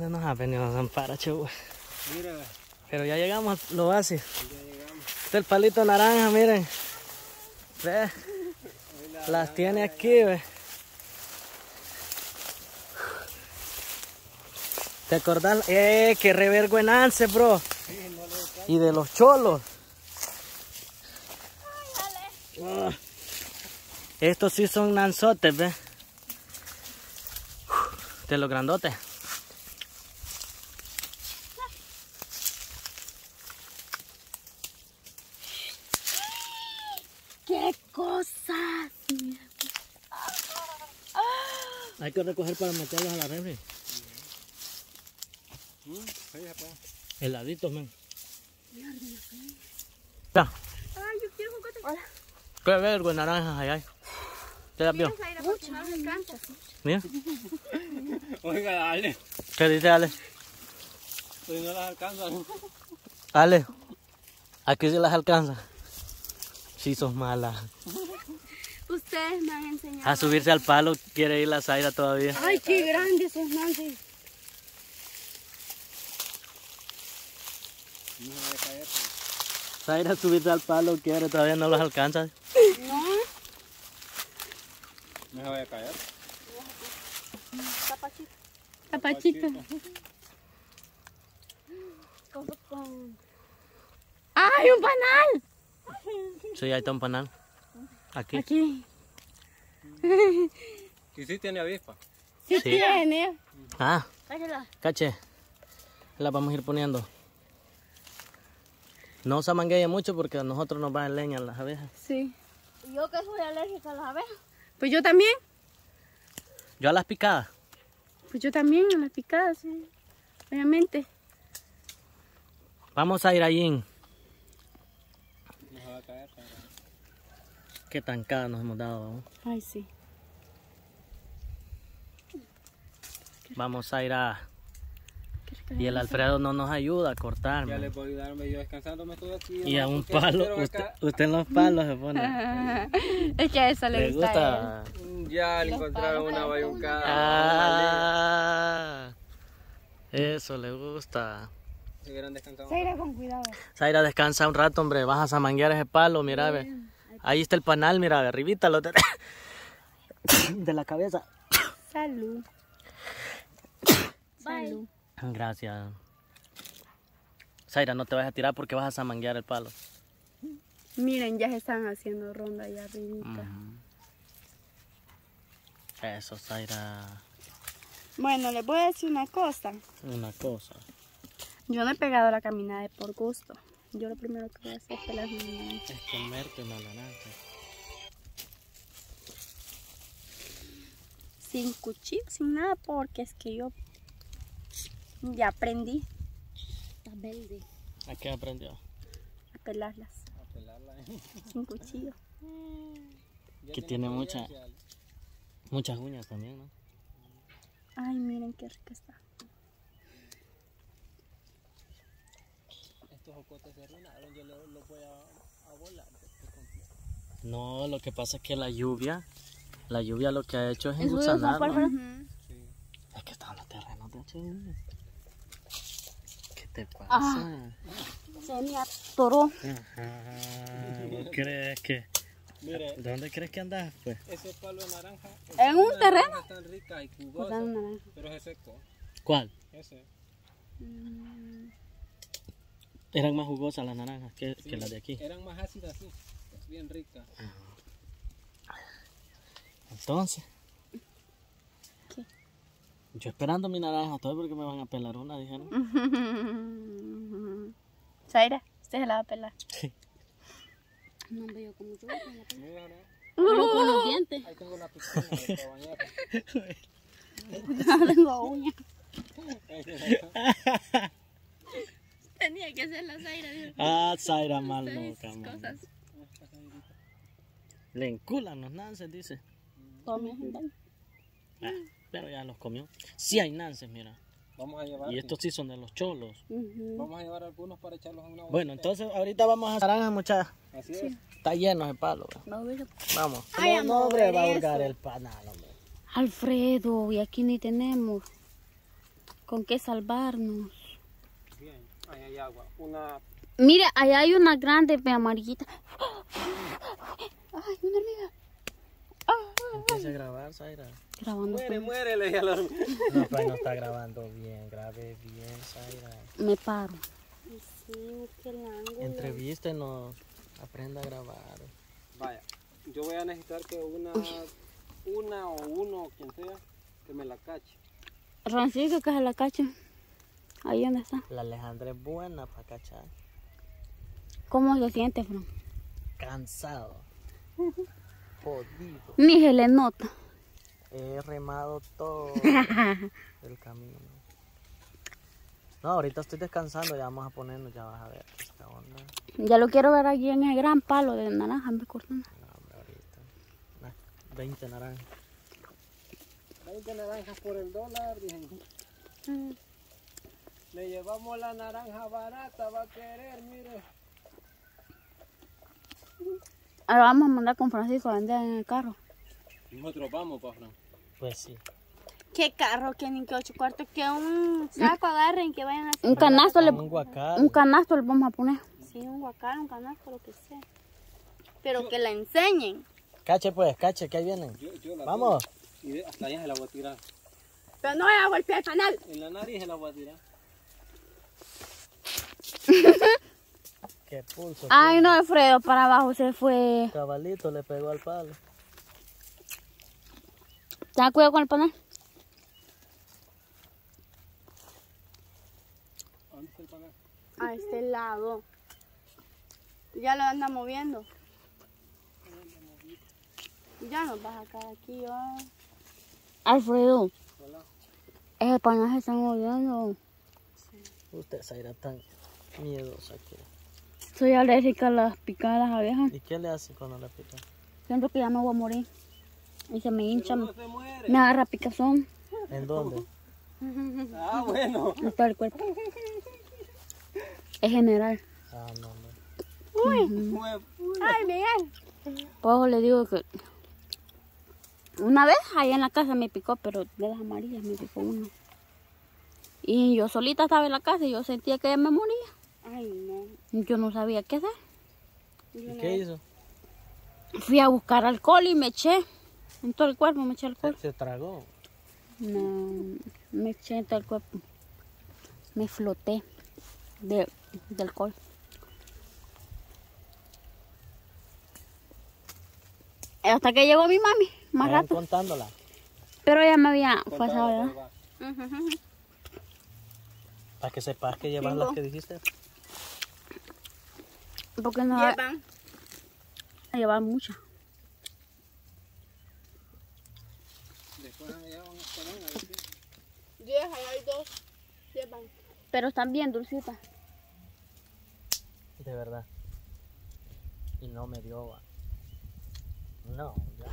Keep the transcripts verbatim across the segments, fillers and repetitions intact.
dónde nos ha venido a Zampara, chihuahua. Mira. Pero ya llegamos al oasis. Ya llegamos. Este es el palito naranja, miren. Ve. Las tiene aquí, ve. ¿Te acordás? ¡Eh! ¡Qué revergüenance, bro! Sí, no le cae. Y de los cholos. Oh. Estos sí son nanzotes, ve. De los grandotes. ¡Qué cosas! Hay que recoger para meterlos a la refri. Mm, sí, ya pues. Heladitos, men. Ya. Ay, yo quiero juguete. Hola. Qué vergüenza, naranjas allá hay. ¿Te las vio? Mucho, no me encanta. Mira. Oiga, dale. ¿Qué dice Ale? Pues no las alcanza. Ale, aquí sí las alcanza. Sí, sos mala. Ustedes me han enseñado. A subirse al palo quiere ir la Zaira todavía. Ay, qué grande esos Nancy. No me voy a caer. Zaira subirse al palo quiere, todavía no los alcanza. No. No me voy a caer. Tapachito. Tapachito. ¡Ay, un panal! Sí, ahí está un panal. Aquí. Aquí. ¿Y sí tiene avispa? Sí, Sí. tiene. Ah, Cállala. caché. La vamos a ir poniendo. No se manguee mucho porque a nosotros nos van leña las abejas. Sí. ¿Y yo que soy alérgica a las abejas? Pues yo también. Yo a las picadas. Pues yo también a las picadas, sí. Obviamente. Vamos a ir allí. No se va a caer. Pero... Qué tancada nos hemos dado. ¿No? Ay, sí. Vamos a ir a... Y el Alfredo no nos ayuda a cortar. Ya man. le voy a darme yo descansando, me estoy aquí. Y a ¿no? un Porque palo, quiero usted, acá. usted en los palos se pone. Es que a eso le, ¿Le gusta, gusta? Ya le encontraron una bayuncada. Ah, eso le gusta. Se hubieran descansado. Se irá con cuidado. Zaira, descansa un rato, hombre. Vas a zamanguear ese palo, mira, ve. Ahí está el panal, mira, arribita lo de... de la cabeza. Salud. Salud. Gracias. Zaira, no te vas a tirar porque vas a zamanguear el palo. Miren, ya se están haciendo ronda allá arribita. Uh-huh. Eso, Zaira. Bueno, les voy a decir una cosa. Una cosa. Yo no he pegado la caminada por gusto. Yo lo primero que voy a hacer es pelar mi naranja. Es comerte una naranja. Sin cuchillo, sin nada, porque es que yo ya aprendí. Está verde. ¿A qué aprendió? A pelarlas. A pelarla. Sin cuchillo. Ya Que tiene mucha, experiencia. muchas uñas también, ¿no? Ay, miren qué rica está. Estos jocotes se arruinaron, yo los lo voy a, a volar. No, lo que pasa es que la lluvia, la lluvia lo que ha hecho es ¿Es engussanar, ¿no? Sí. Es que están los terrenos de H. ¿Qué te pasa? Ah. Se me atoró. Ajá, ¿vos crees que? Mire, ¿Dónde crees que andas, pues? ese palo de naranja. ¿En un terreno? Es tan rica y Pues jugosa, dan naranja. pero es seco. ¿Cuál? Ese. Eran más jugosas las naranjas que, Sí, que las de aquí. eran más ácidas, sí. Bien ricas. Entonces. ¿Qué? Yo esperando mi naranja, todo porque me van a pelar una, dijeron. Zaira, usted se la va a pelar. Sí. No veo como yo. Pero Mira, con los dientes. ahí tengo una piscina para bañar. No tengo uñas. Tenía que ser la Zaira. Dijo. Ah, Zaira mal Ustedes, loca, man. cosas. Le enculan los nances, dice. Tome, gente. Ah, pero ya los comió. Sí hay nances, mira. Vamos a llevar. Y estos sí son de los cholos. Ujú. Vamos a llevar algunos para echarlos en una bolsa. Bueno, entonces ahorita vamos a naranjas, muchachas. Así es. Está lleno ese palo. ¿ve? Va a ver- Vamos. Ay, ¿Cómo no, amor, hombre, va a eso. hurgar el panal, hombre? Alfredo, y aquí ni tenemos. con qué salvarnos. Bien, ahí hay agua. Una... Mire, allá hay una grande pe, amarillita. Ay, una hormiga. Empieza a grabar, Zaira. Grabando. Muere, pues. muere, le dije a la hormiga. No, pues no está grabando bien. Grabe bien, Zaira. Me paro. Sí, que el ángulo. Entrevístenos. Aprenda a grabar. Vaya, yo voy a necesitar que una, una o uno, quien sea, que me la cache. Francisco, que se la cache. Ahí donde está. La Alejandra es buena para cachar. ¿Cómo se siente, Fran? Cansado. Jodido. Ni se le nota. He remado todo el camino. No, ahorita estoy descansando, ya vamos a ponernos, ya vas a ver esta onda. Ya lo quiero ver aquí en el gran palo de naranja, me cortando. No, hombre, ahorita. Unas veinte naranjas. veinte naranjas por el dólar, dije. Mm. Le llevamos la naranja barata, va a querer, mire. Ahora vamos a mandar con Francisco a vender en el carro. Nosotros vamos, pa' Fran. Pues sí. ¿Qué carro? Que ni que ocho cuartos, que un saco agarren, que vayan a hacer. Un canasto le, Un guacal. un canasto le vamos a poner. Sí, un guacal, un canasto, lo que sea. Pero que la enseñen. Cache pues, cache, que ahí vienen. Yo, yo la Vamos. tengo. Y de- hasta allá se la voy a tirar. Pero no voy a golpear el canal. En la nariz se la voy a tirar. Qué pulso. Ay, no, Alfredo, para abajo se fue. Cabalito le pegó al palo. Ten cuidado con el panel. ¿A dónde está el panal? A este lado. Ya lo anda moviendo. Ya nos vas a sacar aquí, yo. Alfredo, Hola. ese panel se está moviendo. Usted, Zaira, tan miedosa que. Soy alérgica a las picadas abejas. ¿Y qué le hace cuando le pica? Siento que ya me voy a morir. Y se me hincha, Pero no se muere. me agarra picazón ¿En dónde? Ah, bueno. en todo el cuerpo. Es general. Ah, no, no. Mueve. Ay, Miguel. Por eso le digo que una vez allá en la casa me picó, pero de las amarillas me picó uno. Y yo solita estaba en la casa y yo sentía que me moría. Ay, no. Yo no sabía qué hacer. ¿Y qué hizo? Fui a buscar alcohol y me eché en todo el cuerpo, me eché alcohol. Se, se tragó. No, me eché en todo el cuerpo. Me floté de, de alcohol. Hasta que llegó mi mami, más Vayan rato. contándola. Pero ya me había Contaba, pasado, ¿verdad? pues, va. Ujú. Para que sepas que llevas Cinco. las que dijiste. Porque no Llevan a llevar muchas. Después allá van a estar a ver si. diez, ahí hay dos. Llevan. Pero están bien dulcitas. De verdad. Y no me dio. va. No, ya.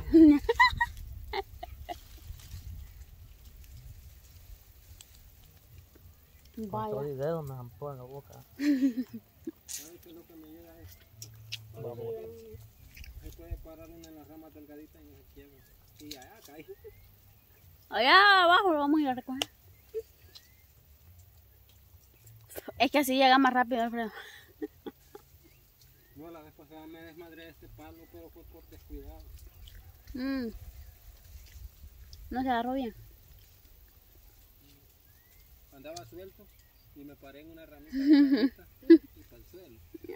Con todo Vaya. y dedos me zampó en la boca. ¿Sabes qué es lo que me llega a esto? Vamos. Se puede parar una en las ramas delgaditas y no se quiebra. Y allá cae. Allá abajo lo vamos a ir a recoger. Es que así llega más rápido, Alfredo. No, la vez pasada me desmadré este palo, pero fue por descuidado. Mm. No se agarró bien. Andaba suelto y me paré en una ramita delgadita y para el suelo.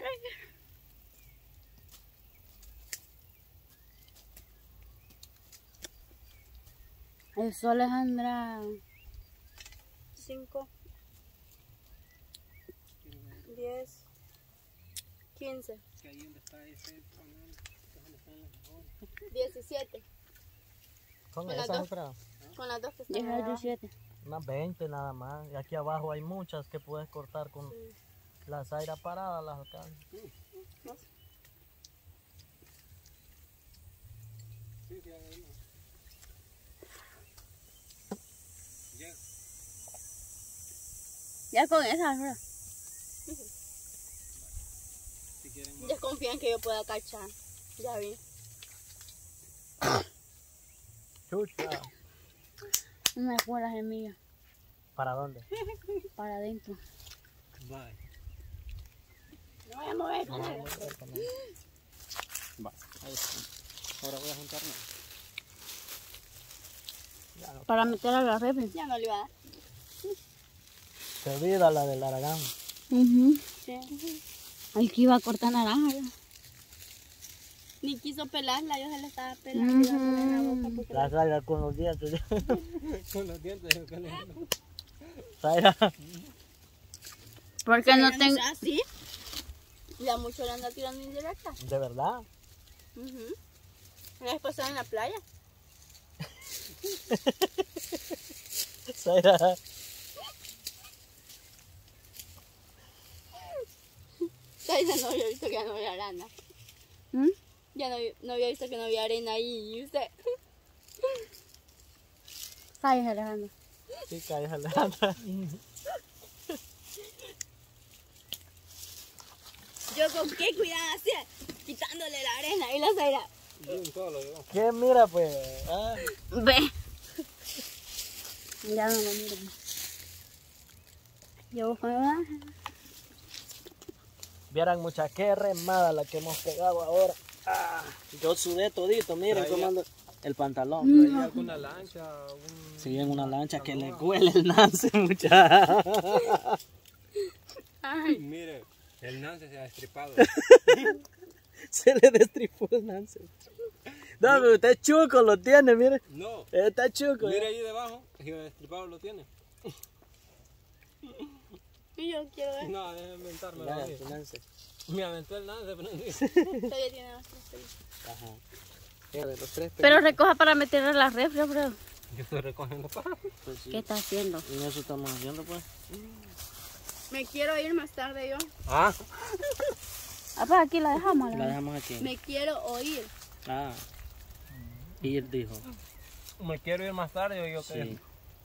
Eso, Alejandra. cinco, diez, quince, Que ahí donde está ese panal, que es donde están los mejores. diecisiete. Son Con las esas, dos. Alfredo. Con las dos que están diez al abajo. diecisiete. Unas veinte nada más. Y aquí abajo hay muchas que puedes cortar con las airas paradas, las alcanzas. Sí, sí, ahí no. Llega. Ya con esa, Alfredo. Si quieren más. Desconfían que yo pueda cachar. Ya vi. Chucha. Una buena semilla. ¿Para dónde? Para adentro. Bye. No voy a mover. No, no, no, no, no. Va, ahí está. Ahora voy a juntarme. Ya no. Para meter a la refri. Ya no le iba a dar. Se olvida la del Aragán. Uh Sí. Ay, que iba a cortar naranja. ¿verdad? Ni quiso pelarla, yo se la estaba pelando. y iba a poner en la boca porque La Zaira con los dientes. Con los dientes, yo que le... Zaira. Porque no tengo... así. Ya mucho le anda tirando indirecta. ¿De verdad? Uh La vez pasada en la playa. Zaira. Ya no había visto que ya no había arena. ¿Mm? Ya no, no había visto que no había arena ahí. ¿Y usted? Ay, Alejandro. Sí, cae Alejandra. Yo con qué cuidado hacía. Quitándole la arena y la Zaira. De un solo, yo. ¿Qué mira pues? Ah, Ve. Ya no lo miro. Yo busco vieran mucha qué remada la que hemos pegado ahora. Ah, yo sudé todito, miren Traía- cómo ando el pantalón. ¿Hay alguna lancha? Un... Sí, en una lancha que le huele el Nance, muchacha. Ay. Mire, el Nance se ha destripado. Se le destripó el Nance. No, pero usted chuco lo tiene, mire. No, Está chuco. mire ahí debajo, si el destripado lo tiene. Y yo quiero ver. No, déjeme inventarme. Mira, la su Nance. Me aventó el Nance, pero no. Todavía tiene más tres. Ajá. Mira, de los tres Pero recoja para meterle a la refri, Alfredo. Yo estoy recogiendo para. pues, sí. ¿Qué está haciendo? Y eso estamos haciendo, pues. Me quiero ir más tarde yo. Ah, Ah, pues aquí la dejamos. La Alejandro. dejamos aquí. Me quiero oír. Ah. Ir, dijo. me quiero ir más tarde, o yo Sí. qué.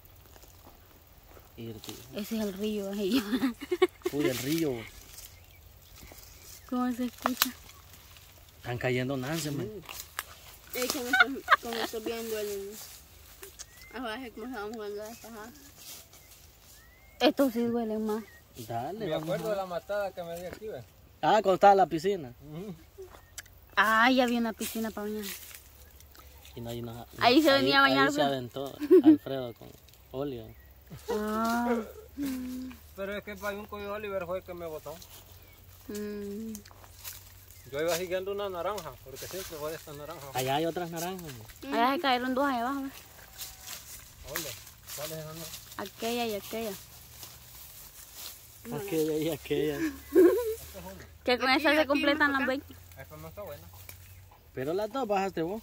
Ir, dijo. Ese es el río ahí. Uy, el río. ¿Cómo se escucha? Están cayendo Nance, man. Es que me estoy, como estoy viendo el. Ahora es como estábamos jugando la pasada. Estos sí duelen más. Dale, Me vamos acuerdo a- de la matada que me di aquí, ¿ves? Ah, cuando estaba en la piscina. Ah, ya había una piscina para bañar. Y no hay una- Ahí se venía a bañar, Ahí se pues. aventó Alfredo con óleo. Ah. Pero es que Payunco y Oliver fue el que me botó. Mm. Yo iba siguiendo una naranja, porque siempre fue de esta naranja. Allá hay otras naranjas. man. Allá se cayeron dos ahí abajo. ¿ves? ¿Dónde? ¿Cuál es esa naranja? Aquella y aquella. Aquella y aquella. Que con Aquí, esa se aquí, completan más las acá. veinte. Esta no está buena. Pero las dos bajaste vos.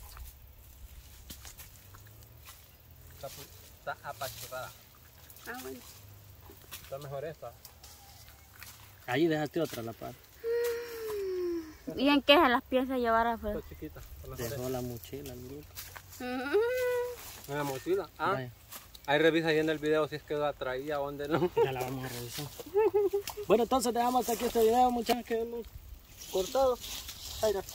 Está, pu- está apachurrada. Ah, bueno. Está mejor esta. Ahí dejaste otra la par. ¿Y en qué se las piensa llevar a Alfredo? Está chiquita. Está mejor Dejó esta. la mochila, el grupo. En la mochila. Ah, Vaya, ahí revisa ahí en el video si es que la traía o dónde no. ya la vamos a revisar. Bueno, entonces dejamos hasta aquí este video, muchachos, que hemos cortado. Ahí está.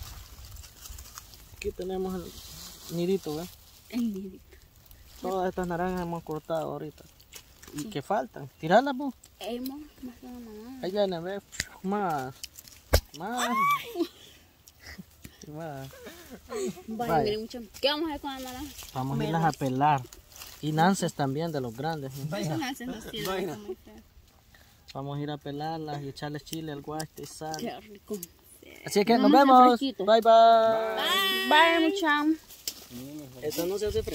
Aquí tenemos el nidito, ¿ves? El nidito. Todas estas naranjas hemos cortado ahorita. ¿Y qué faltan? Tirarlas, vos. Hemos más que una mamá. Ahí viene, ve. Más. Más. Más. Vaya, Vaya. miren mucho. ¿Qué vamos a hacer con la naranja? Vamos a irlas a pelar. Y nances también de los grandes. ¿no? Eso me hace así. Vaina. muy feo. Vamos a ir a pelarlas y echarles chile al guaste y sal. Qué rico. Así que nos Vamos a vemos. fresquito. Bye bye. Bye, muchachos. Esto no se hace fresco.